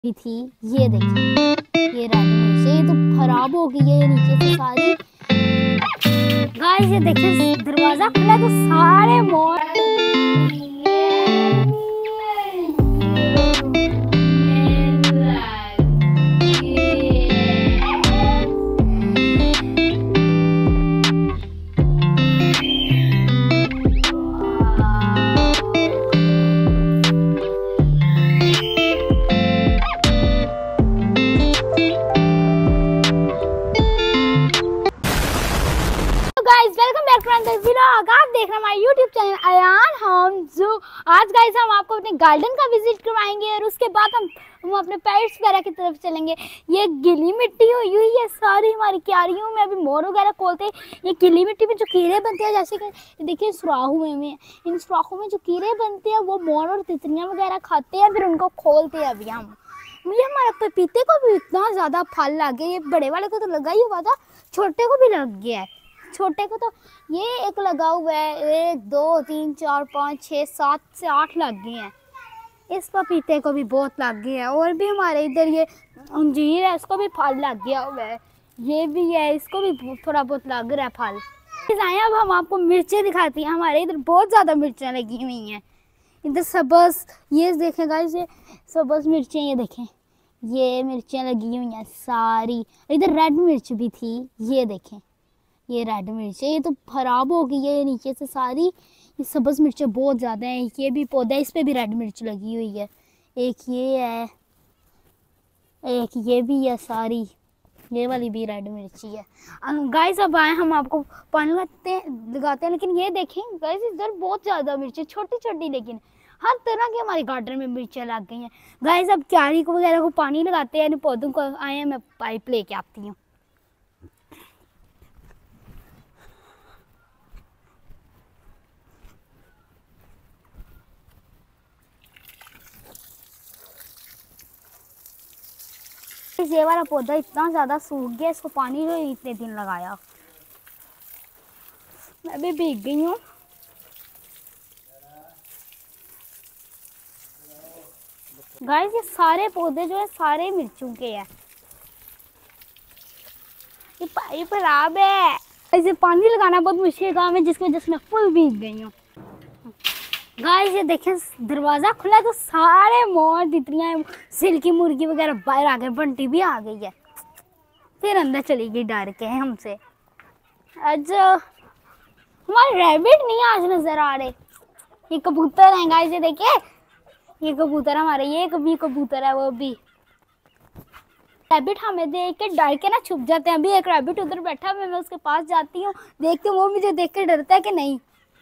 भी थी। ये देखिए, ये रेड मिर्च ये तो खराब हो गई है ये नीचे से सारी। गाइस ये देखिए दरवाजा खुला तो सारे मोर guys welcome back to another vlog. आप देख रहे हैं हमारे यूट्यूब चैनल अयान होम जो। आज गाइस हम आपको अपने गार्डन का विजिट करवाएंगे और उसके बाद हम अपने पेट्स वगैरह की तरफ चलेंगे। ये गीली मिट्टी हुई हुई है सारी हमारी क्यारियों में, अभी मोर वगैरह खोलते हैं। ये गीली मिट्टी में जो कीड़े बनते हैं, जैसे कि देखिए सुराख हुए में, इन सुराखों में जो कीड़े बनते हैं वो मोर और तितलियाँ वगैरह खाते हैं, फिर उनको खोलते हैं। अभी हम मुझे हमारे पपीते को भी इतना ज़्यादा फल लग गया। ये बड़े वाले को तो लगा ही हुआ था, छोटे को भी लग गया है। छोटे को तो ये एक लगा हुआ है, 1 2 3 4 5 6 7 से 8 लग गए हैं। इस पपीते को भी बहुत लग गए हैं। और भी हमारे इधर ये अंजीर है, इसको भी फल लग गया हुआ है। ये भी है, इसको भी थोड़ा बहुत लग रहा है फल। आए अब हम आपको मिर्चें दिखाती हैं। हमारे इधर बहुत ज़्यादा मिर्चें लगी हुई हैं। इधर सबस, ये देखें गाइस, ये सबस मिर्चें, ये देखें ये मिर्चें लगी हुई हैं सारी। इधर रेड मिर्च भी थी, ये देखें ये रेड मिर्च ये तो खराब हो गई है ये नीचे से सारी। ये सब्ज मिर्चें बहुत ज़्यादा हैं। ये भी पौधा है, इस पे भी रेड मिर्च लगी हुई है। एक ये है, एक ये भी है सारी, ये वाली भी रेड मिर्ची है। गाइस अब आए हम आपको पानी लगाते हैं। लेकिन ये देखें गाइस इधर बहुत ज़्यादा मिर्ची छोटी छोटी, लेकिन हर तरह की हमारे गार्डन में मिर्चें लग गई हैं। गाइस अब क्यारी को वगैरह को पानी लगाते हैं, पौधों को आए हैं, मैं पाइप लेके आती हूँ। ये वाला पौधा इतना ज़्यादा सूख गया, इसको पानी जो इतने दिन लगाया, मैं भी भीग गई हूँ। गाइस ये सारे पौधे जो है सारे मिर्चों के हैं। ये पाइप खराब है, इसे पानी लगाना बहुत मुश्किल काम है, जिसकी वजह से मैं फुल भीग गई हूँ। गाइस ये देखें दरवाज़ा खुला तो सारे मोर तितलियाँ सिल्की मुर्गी वगैरह बाहर आ गए। बंटी भी आ गई है, फिर अंदर चली गई डर के हमसे। आज हमारे रैबिट नहीं आज नजर आ रहे। ये कबूतर हैं गाइस, ये देखिए ये कबूतर हमारे, ये कभी कबूतर है वो भी। रैबिट हमें देख के डर के ना छुप जाते हैं। अभी एक रैबिट उधर बैठा है, मैं उसके पास जाती हूँ, देखती हूँ वो मुझे देख के डरता है कि नहीं।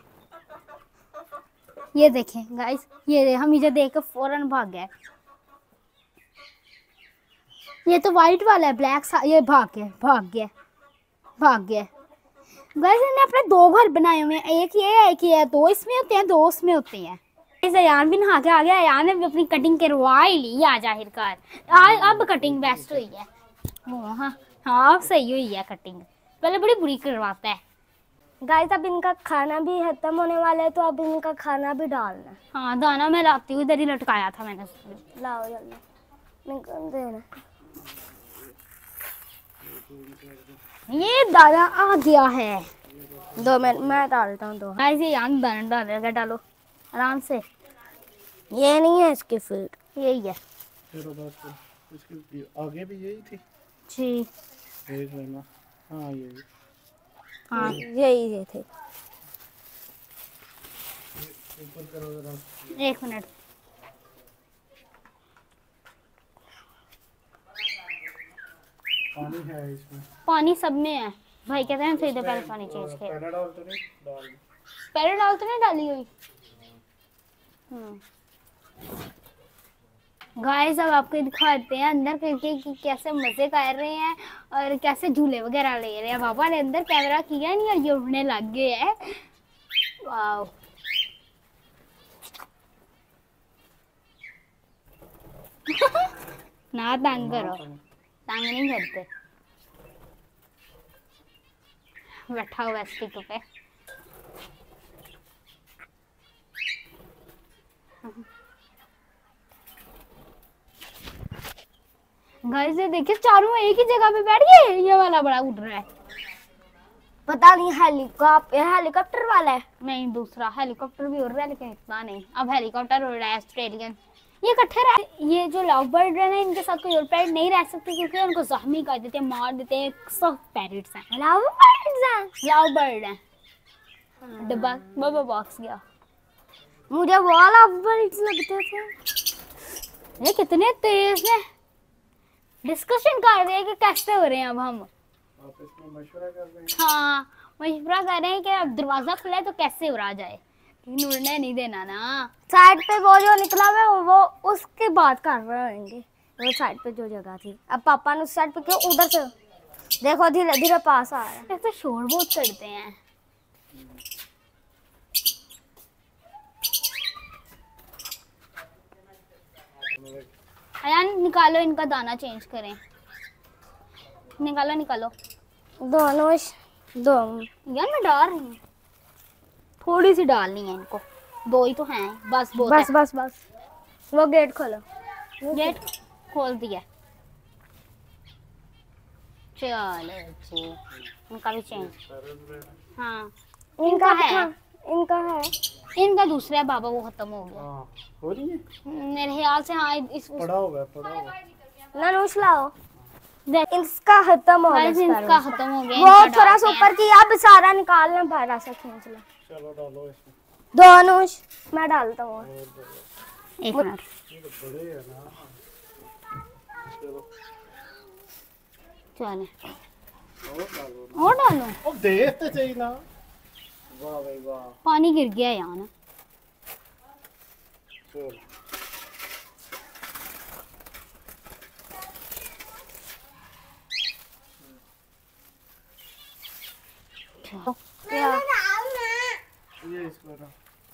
ये देखें गाइस, ये हम इसे देख के फौरन भाग गए। ये तो वाइट वाला है, ब्लैक ये भाग गया भाग गया भाग गया। गाइस इन्हें अपने 2 घर बनाए हुए हैं, एक ये है एक ये है। 2 इसमें होते हैं 2 उसमें होते हैं। इस अयान भी नहा के आ गया। अयान ने भी अपनी कटिंग करवा ही ली आज आखिरकार। अब कटिंग बेस्ट हुई है। हाँ हाँ अब सही हुई है कटिंग, पहले बड़ी बुरी करवाता है। गाइस अब इनका खाना भी खत्म होने वाला है, तो अब इनका खाना भी डालना है। हाँ दाना मैं लाती हूँ, इधर ही लटकाया था मैंने। लाओ जल्दी निकाल देना। ये दाना आ गया है। 2 मिनट मैं डालता हूँ 2। गाइस ये यहाँ दाना डालेगा, डालो आराम से। ये नहीं है इसकी फीड, यही है इसके आगे भी यही थी जी। एक मिनट, हाँ यही, हाँ यही ये थे। ऊपर करो जरा। 1 मिनट। पानी है इसमें, पानी सब में है भाई, कहते हैं सही पहले पानी चेंज किया। पैराडॉल तो नहीं डाल, पैराडॉल तो नहीं डाली हुई। गाइस अब आपको दिखाते हैं अंदर करके कि कैसे मजे कर रहे हैं और कैसे झूले वगैरह ले रहे हैं। पापा ने अंदर कैमरा किया नहीं और ये उड़ने लग गए हैं। वाओ ना तंग करो, तंग नहीं करते। बैठा हुआ स्टिक पे। गाइस ये देखिए चारों एक ही जगह पे बैठ गए। ये वाला बड़ा उड़ रहा है। पता नहीं हेलीकॉप्टर वाला है। नहीं दूसरा हेलीकॉप्टर भी उड़ रहा है लेकिन इतना नहीं। अब हेलीकॉप्टर उड़ रहा है ऑस्ट्रेलियन। ये इकट्ठे रह, ये जो लव बर्ड है ना इनके साथ कोई और पैरट नहीं रह सकते क्योंकि उनको जख्मी कर देते हैं, मार देते हैं। सब पैरट्स हैं, लव बर्ड हैं। डब्बा बाबा बॉक्स गया। मुझे वो लव बर्ड्स लगते थे। ये कितने तेज हैं। डिस्कशन कर रहे हैं कि कैसे हो रहे हैं अब हम। आप इसमें मशवरा कर रहे हैं। हाँ मशवरा कर रहे हैं कि अब दरवाजा खुला है तो कैसे उड़ा जाए, लेकिन उड़ने नहीं देना ना। साइड पे वो जो निकला हुआ है वो उसके बाद कर रहे होंगे। वो साइड पे जो जगह थी, अब पापा ने उस साइड पे क्यों उधर से देखो धीरे धीरे पास आ रहा है। ऐसे शोर बहुत करते हैं। अयान निकालो इनका दाना चेंज करें। निकालो दोनों दो यार मैं डाल रही हूँ, थोड़ी सी डालनी है इनको। दो ही तो हैं बस। बस वो गेट खोलो। गेट खोल दिया। चलो जी इनका भी चेंज। हाँ इनका है। इनका दूसरा है बाबा, वो खत्म हो गया। हाँ हो रही है मेरे ख्याल से। हाँ इस पड़ा हुआ है। ननुष लाओ। इसका खत्म हो गया। इनका खत्म हो गया। वो थोड़ा सा ऊपर किया, अब सारा निकालना, बाहर से खींच लो। चलो डालो इसमें। दो अनुष मैं डालता हूँ। एक मिनट। ये तो बड़े हैं ना। चलो चले और डालो। और डालो। अब देखते चाहिए ना। वाह भाई वाह। पानी गिर गया यहाँ ना। चलो ये इसको ना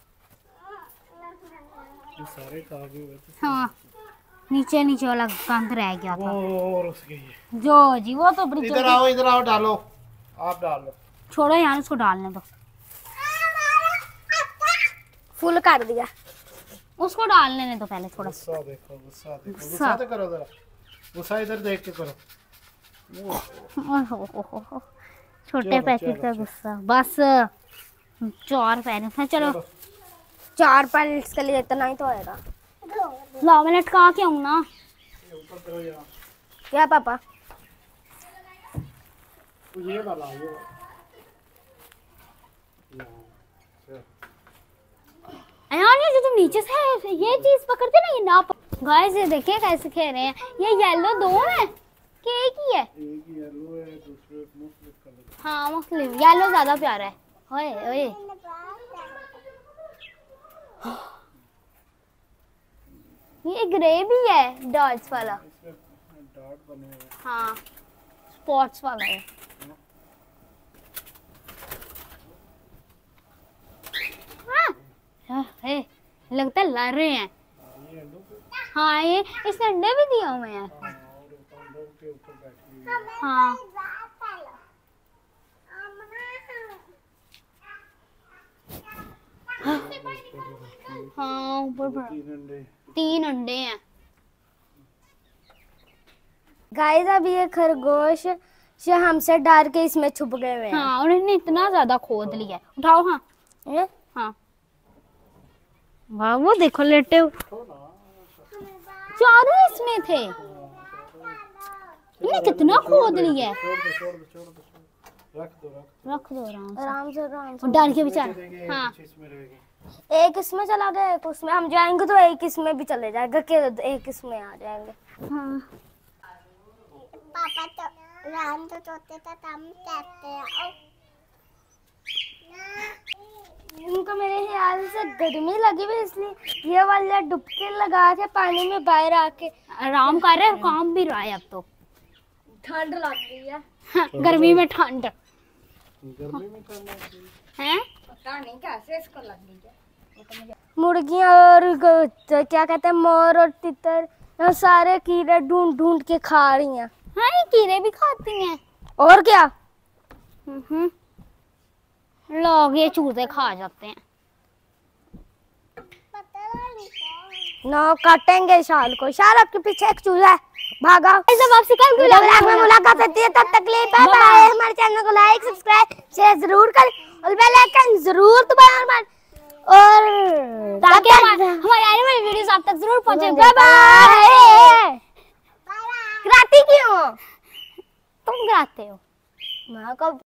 ये सारे कागज हुए थे। हाँ नीचे वाला कंध रह गया था। और उसके ये जो जी वो तो बड़ी इधर आओ डालो। आप डाल लो। छोड़ो यार उसको डालने दो। फुल कर दिया। उसको डालने ने तो पहले थोड़ा सा। गुस्सा देखो गुस्सा तो करो जरा। गुस्सा इधर देख के करो। छोटे पैकेट का गुस्सा बस। 4 पैकेट है। चलो 4 पैकेट्स के लिए इतना ही तो आएगा। ला मैं लटका के आऊँ ना। ऊपर करो यार। क्या पापा? ये वाला ये वाला। यार ये जो तुम नीचे से ये चीज पकड़ते ना, ये ना गाइस ये देखिए कैसे खेल रहे हैं। ये येलो 2 है कि एक ही है? एक येलो है, दूसरे मुख्तलिफ कलर। हाँ मुख्तलिफ। येलो ज्यादा प्यारा है। ओए ओए ये ग्रे भी है डॉट्स वाला। इसमें डॉट बने हुए हैं। हाँ स्पॉट्स वाला है। हाँ लगता है लड़ रहे हैं। ये लो। हाँ ये इसने अंडे भी दिए हुए हैं। और अंडों के ऊपर बैठी हुई है। हाँ हाँ ऊपर 3 अंडे हैं। गाइस अब ये खरगोश से हमसे डर के इसमें छुप गए हुए हैं। हाँ उन्होंने इतना ज्यादा खोद लिया है। उठाओ। हाँ ये? हाँ वाह वो देखो लेटे चारों इसमें थे। इन्हें कितना खोद लिया है। छोड़ दो। रख दो आराम से। डर के बेचारा। हाँ इसमें रहेगी। एक इसमें चला गया, एक उसमें। हम जाएंगे तो एक इसमें भी चले जाएगा कि एक इसमें आ जाएंगे। हाँ पापा तो राम तो चोते था तम कहते हैं। इनको मेरे ख्याल से गर्मी लगी हुई इसलिए ये वाला डुबकी लगा के पानी में बाहर आके आराम कर रहे हैं। काम भी रहा है अब तो। ठंड लग गई है। हाँ, गर्मी में ठंड गर्मी में करना है। पता नहीं कैसे इसको लग गई है। मुर्गियां और क्या कहते हैं मोर और तितर, ये सारे कीड़े ढूंढ के खा रही हैं। हाँ ये कीड़े भी खाती हैं। और क्या लोग ये चूजे खा जाते हैं। नो काटेंगे शाल को। शाल आपके पीछे एक चूजा है। भागा। सब आपसे कल में मुलाकात होती है, तब तक लिए बाय बाय। हमारे चैनल को लाइक सब्सक्राइब शेयर जरूर कर और बेल आइकन जरूर दबाना और ताकि हमारे आने वाली वीडियोस आप तक जरूर पहुंचे। Bye bye. गिराती क्यों? तुम गिराते हो। माँ को